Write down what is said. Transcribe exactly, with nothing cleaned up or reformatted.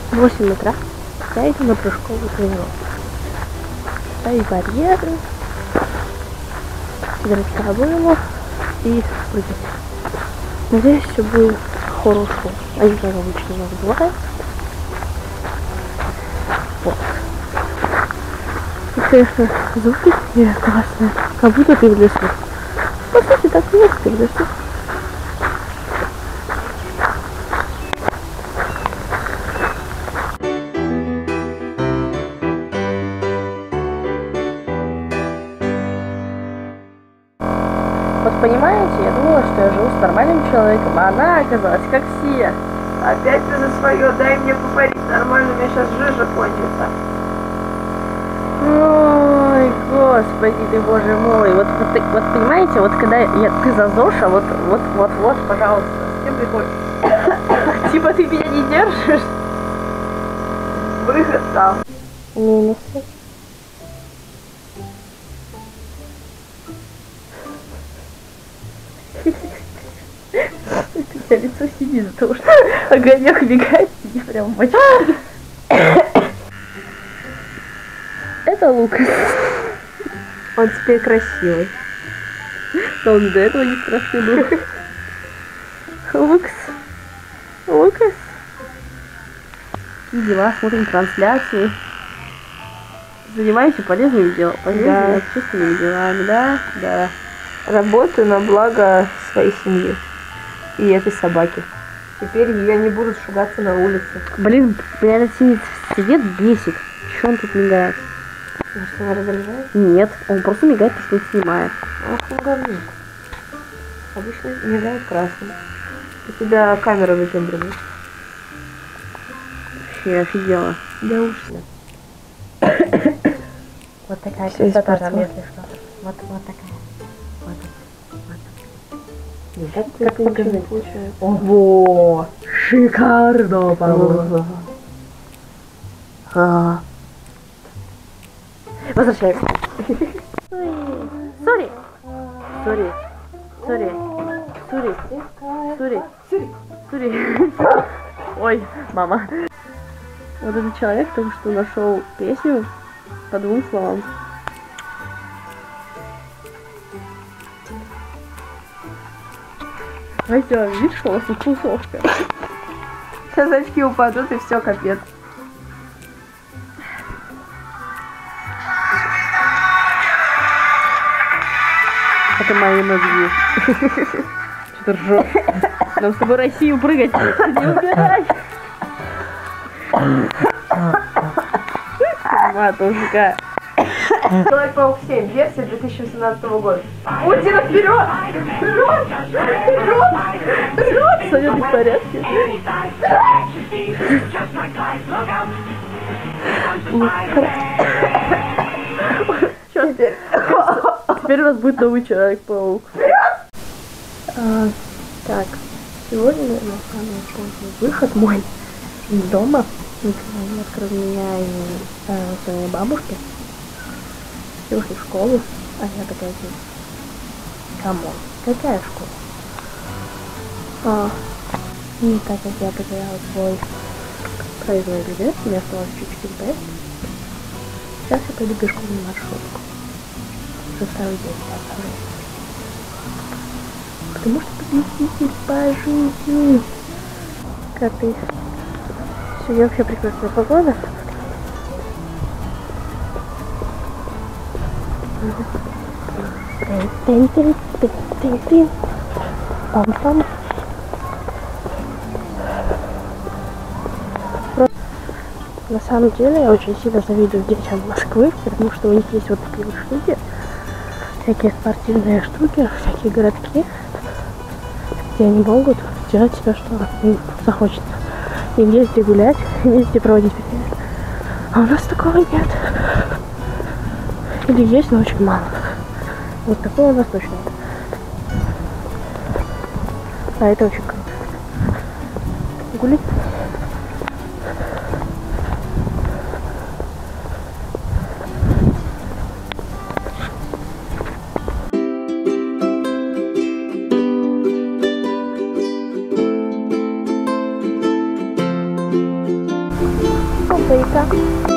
В восемь утра я иду на прыжковую тренировку. Ставить барьеры, собирать проблему и прыгать. Надеюсь, все будет хорошо. Они как обычно у нас бывают. Вот. И, конечно, звуки такие классные, как будто ты в лесу. По сути, так и есть, ты в лесу. Вот понимаете, я думала, что я живу с нормальным человеком, а она оказалась как все. Опять ты за свое, дай мне поварить нормально, у меня сейчас жижа кончится. Ой, господи ты, боже мой. Вот, вот, вот понимаете, вот когда я, ты за ЗОЖа, вот, вот, вот, вот, пожалуйста, с кем приходишь? Типа ты меня не держишь? Выход там. Минусы. У тебя лицо сидит из-за того, что огонек мигает, тебе прям в очки. Это Лукас. Он теперь красивый. Но он до этого не страшный был. Лукас. Лукас. Какие дела? Смотрим трансляцию. Занимаемся полезными делами. Полезными, Да. общественными делами, да? Да. Работаю на благо своей семьи и этой собаки. Теперь ее не будут шугаться на улице. Блин, меня этот синий свет бесит. Че он тут мигает? Может, она раздражает? Нет, он просто мигает, потому что он снимает. Ах, он говнюк. Обычно мигает красным. У тебя камера выпендривает. Вообще офигела. Да ушли. Вот такая Всё красота испортила. там, если что. Вот, вот такая. Вот, вот. Нет, как как ты показать? не получается. Ого! Шикарно, по-моему. А. Возвращаемся. Сори. Сори. Сори. Сори. Сори. Сори. Ой, мама. Вот этот человек только что нашел песню по двум словам. Хотя, видишь, что у вас тут тусовка. Сейчас очки упадут и все, капец. Это мои мозги. Что-то ржешь. Нам с тобой Россию прыгать. Не убирай. Матушка. Человек-паук семь, версия две тысячи восемнадцатого года. Паутина вперед! Вперед! Вперед! Вперед! Саня, ты в порядке? Что теперь? Теперь у нас будет новый Человек-паук. А, так, сегодня, наверное, самый поздний выход мой из дома. Николай открыл меня и э, своей бабушки. Все ушли в школу, а я такая здесь. Камон, какая школа? А, и так как я потеряла свой проездной билет, мне осталось чуть-чуть ждать. Сейчас я пойду пешком на маршрутку. Уже второй день оставляю. Потому что победитель по жизни. Коты. Сегодня вообще прекрасная погода. Тын-тын-тын-тын-тын. Пам-пам. На самом деле я очень сильно завидую детям Москвы, потому что у них есть вот такие вот штуки, всякие спортивные штуки, всякие городки, где они могут делать все, что им захочется. И везде гулять, и везде проводить время. А у нас такого нет. Или есть, но очень мало. Вот такого у нас точно нет. А это очень круто. Гулять. Пока.